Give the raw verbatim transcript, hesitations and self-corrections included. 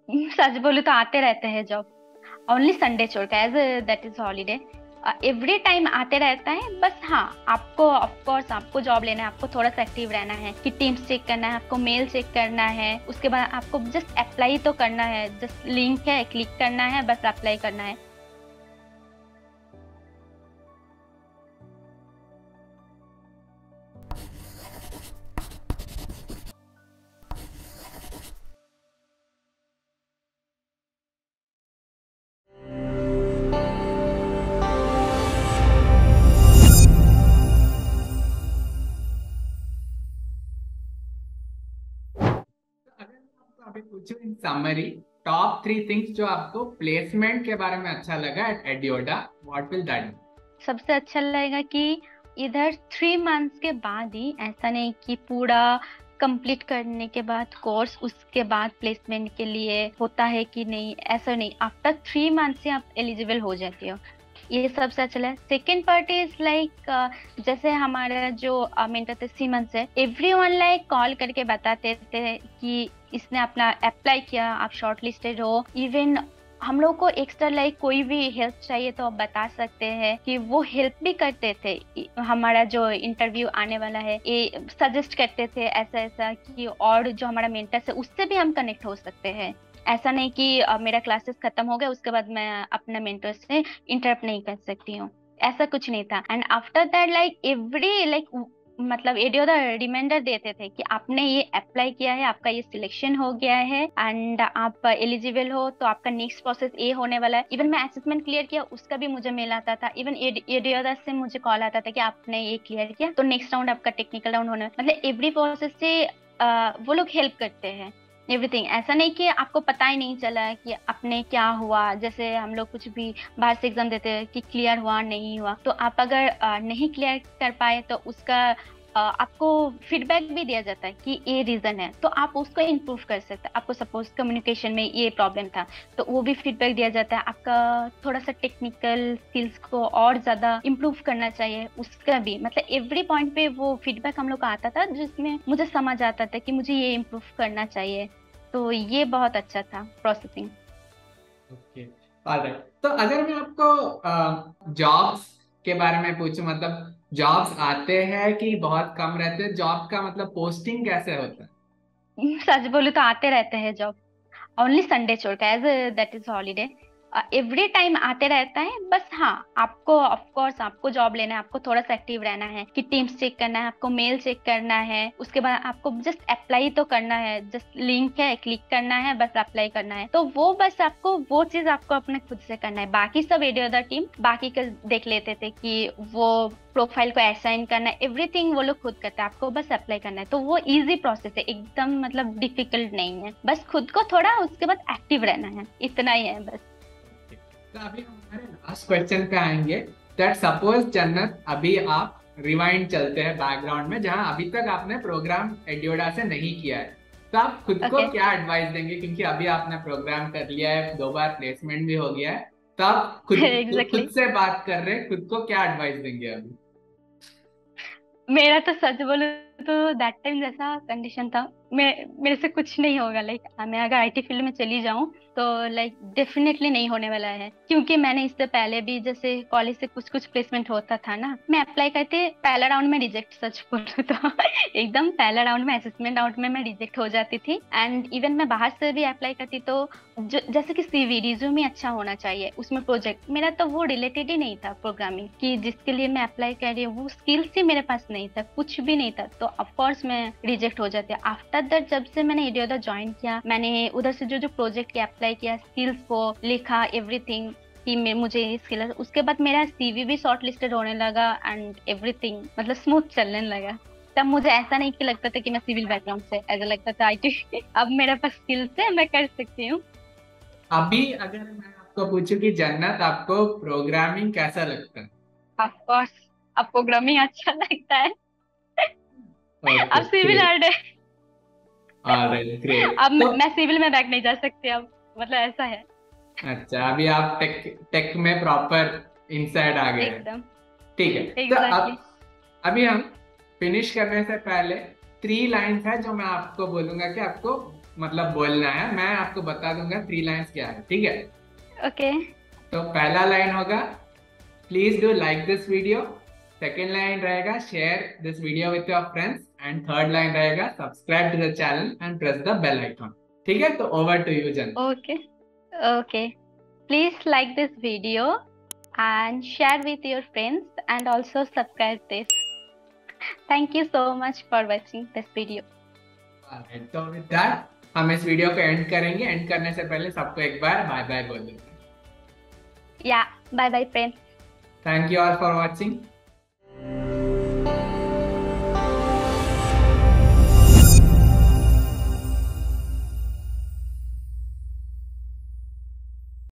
सच बोलूं तो आते रहते हैं जॉब। ओनली संडे छोड़ के, as that is holiday. Every time आते रहता है। बस हाँ, आपको ऑफ कोर्स आपको जॉब लेना है, आपको थोड़ा सा एक्टिव रहना है कि टीम्स चेक करना है, आपको मेल चेक करना है, उसके बाद आपको जस्ट अप्लाई तो करना है। जस्ट लिंक है, क्लिक करना है, बस अप्लाई करना है। अगर मैं आपको अभी पूछूं in summary, top three things जो आपको प्लेसमेंट के बारे में अच्छा लगा एट एडियोडा, व्हाट विल दैट सबसे अच्छा लगेगा कि इधर थ्री मंथ्स के बाद ही, ऐसा नहीं कि पूरा कंप्लीट करने के बाद कोर्स उसके बाद प्लेसमेंट के लिए होता है कि नहीं, ऐसा नहीं। आफ्टर थ्री मंथ्स से आप एलिजिबल हो जाती हो। ये सबसे अच्छा है। सेकेंड पार्ट इज लाइक, जैसे हमारा जो मेंटर थे सीमन से, एवरी वन लाइक कॉल करके बताते थे कि इसने अपना अप्लाई किया, आप शॉर्ट लिस्टेड हो। इवन हम लोग को एक्स्ट्रा लाइक कोई भी हेल्प चाहिए तो आप बता सकते हैं कि वो हेल्प भी करते थे। हमारा जो इंटरव्यू आने वाला है ये सजेस्ट करते थे ऐसा ऐसा कि, और जो हमारा मेंटर है उससे भी हम कनेक्ट हो सकते हैं। ऐसा नहीं कि अ, मेरा क्लासेस खत्म हो गया उसके बाद मैं अपने मेंटर से इंटरप्ट नहीं कर सकती हूँ। ऐसा कुछ नहीं था। And after that like every like, मतलब एडियो द रिमाइंडर देते थे कि आपने ये अप्लाई किया है, आपका ये सिलेक्शन हो गया है एंड आप एलिजिबल हो, तो आपका नेक्स्ट प्रोसेस ये होने वाला है। इवन मैं असेसमेंट क्लियर किया उसका भी मुझे मेल आता था। इवन एडियो से मुझे कॉल आता था कि आपने ये क्लियर किया तो नेक्स्ट राउंड आपका टेक्निकल राउंड होना है। मतलब एवरी प्रोसेस से अ, वो लोग हेल्प करते हैं। एवरीथिंग, ऐसा नहीं कि आपको पता ही नहीं चला कि अपने क्या हुआ। जैसे हम लोग कुछ भी बाहर से एग्जाम देते हैं कि क्लियर हुआ नहीं हुआ, तो आप अगर अ, नहीं क्लियर कर पाए तो उसका अ, आपको फीडबैक भी दिया जाता है कि ये रीजन है, तो आप उसको इम्प्रूव कर सकते हैं। आपको सपोज कम्युनिकेशन में ये प्रॉब्लम था तो वो भी फीडबैक दिया जाता है। आपका थोड़ा सा टेक्निकल स्किल्स को और ज्यादा इम्प्रूव करना चाहिए, उसका भी मतलब एवरी पॉइंट पे वो फीडबैक हम लोग का आता था, जिसमें मुझे समझ आता था कि मुझे ये इम्प्रूव करना चाहिए। तो ये बहुत अच्छा था प्रोसेसिंग। Okay, alright. तो अगर मैं आपको जॉब्स के बारे में पूछूं, मतलब जॉब्स आते हैं कि बहुत कम रहते हैं, जॉब का मतलब पोस्टिंग कैसे होता है? सच बोलूं तो आते रहते हैं जॉब। ओनली संडे छोड़ के, as that is holiday. Every time आते रहता है। बस हाँ, आपको ऑफ कोर्स आपको जॉब लेना है, आपको थोड़ा सा एक्टिव रहना है कि टीम्स चेक करना है, आपको मेल चेक करना है, उसके बाद आपको जस्ट अप्लाई तो करना है। जस्ट लिंक है, क्लिक करना है, बस अप्लाई करना है। तो वो बस आपको वो चीज आपको अपने खुद से करना है। बाकी सब एडी अदर टीम बाकी का देख लेते थे कि वो प्रोफाइल को असाइन करना है, एवरीथिंग वो लोग खुद करते हैं। आपको बस अप्लाई करना है। तो वो इजी प्रोसेस है एकदम, मतलब डिफिकल्ट नहीं है। बस खुद को थोड़ा उसके बाद एक्टिव रहना है, इतना ही है बस। तो अभी हम हमारे लास्ट क्वेश्चन पे आएंगे। दैट सपोज जन्नत, अभी आप रिवाइंड चलते हैं बैकग्राउंड में, जहां अभी तक आपने प्रोग्राम एडियोडा से नहीं किया है, तो आप खुद को ओके। क्या एडवाइस देंगे? क्योंकि अभी आपने प्रोग्राम कर लिया है, दो बार प्लेसमेंट भी हो गया है, तो आप खुद एग्जैक्टली। खुद से बात कर रहे हैं, खुद को क्या एडवाइस देंगे अभी? मेरा तो सच बोलूं तो दैट टाइम जैसा कंडीशन था, मैं मेरे से कुछ नहीं होगा। लाइक मैं अगर आईटी फील्ड में चली जाऊं तो लाइक डेफिनेटली नहीं होने वाला है। क्योंकि मैंने इससे पहले भी जैसे कॉलेज से कुछ कुछ प्लेसमेंट होता था ना, मैं अप्लाई करते पहला राउंड में रिजेक्ट, सच बोलूं तो एकदम पहला राउंड में, असेसमेंट राउंड में मैं रिजेक्ट हो जाती थी। एंड इवन मैं बाहर से भी अप्लाई करती तो जो जैसे कि सीवी रिज्यूमे अच्छा होना चाहिए, उसमें प्रोजेक्ट मेरा तो वो रिलेटेड ही नहीं था प्रोग्रामिंग की, जिसके लिए मैं अप्लाई कर रही हूँ वो स्किल्स ही मेरे पास नहीं था, कुछ भी नहीं था। तो ऑफ कोर्स मैं रिजेक्ट हो जाती। आफ्टर दैट जब से मैंने इडियोदा ज्वाइन किया, मैंने उधर से जो जो प्रोजेक्ट के अप्लाई किया, स्किल्स को लिखा, एवरीथिंग कि मैं मुझे ये स्किल है, उसके बाद मेरा सीवी भी शॉर्ट लिस्टेड होने लगा एंड एवरीथिंग मतलब स्मूथ चलने लगा। तब मुझे ऐसा नहीं कि लगता था कि मैं सिविल बैकग्राउंड से, ऐसा लगता था आईटी अब मेरे पास स्किल्स है, मैं कर सकती हूँ। अभी अगर मैं आपको पूछूं कि जन्नत, आपको प्रोग्रामिंग कैसा लगता है? ऑफ कोर्स अब प्रोग्रामिंग अच्छा लगता है। ओके, अब सिविल ग्रेट। हार्ड है। Alright, great. अब मैं तो मैं सिविल में बैक नहीं जा सकती अब, मतलब ऐसा है। अच्छा, अभी आप टेक टेक में प्रॉपर इनसाइड आ गए हैं। एकदम। ठीक है। तो एग्जैक्टली। अब अभी हम फिनिश करने से पहले थ्री लाइंस है जो मैं आपको बोलूंगा कि आपको मतलब बोलना है, मैं आपको बता दूंगा थ्री लाइन्स क्या है, ठीक है? ओके। तो पहला लाइन होगा please do like this video, second line रहेगा share this video with your friends, and third line रहेगा subscribe to the channel and press the bell icon. ठीक है, तो ओवर टू यू जन। Okay. Okay. Please like this video and share with your friends and also subscribe this. Thank you so much for watching this video. Alright, तो with that हम इस video को and करेंगे। And करने से पहले सबको एक बार बाय बाय बोल देते हैं। Yeah, bye bye friends. Thank you all for watching.